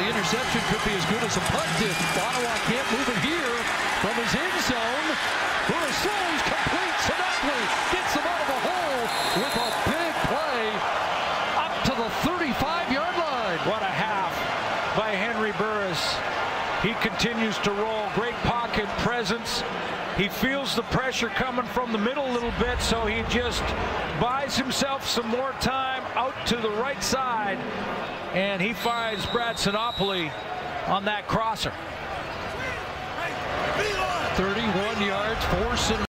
interception could be as good as a punt did. Ottawa can't move it here from his end zone. Burris throws complete. Sinopoli gets him out of the hole with a big play up to the 35-yard line. What a half by Henry Burris. He continues to roll. Great pocket presence. He feels the pressure coming from the middle a little bit, so he just buys himself some more time out to the right side, and he finds Brad Sinopoli on that crosser. 31 yards for Sinopoli.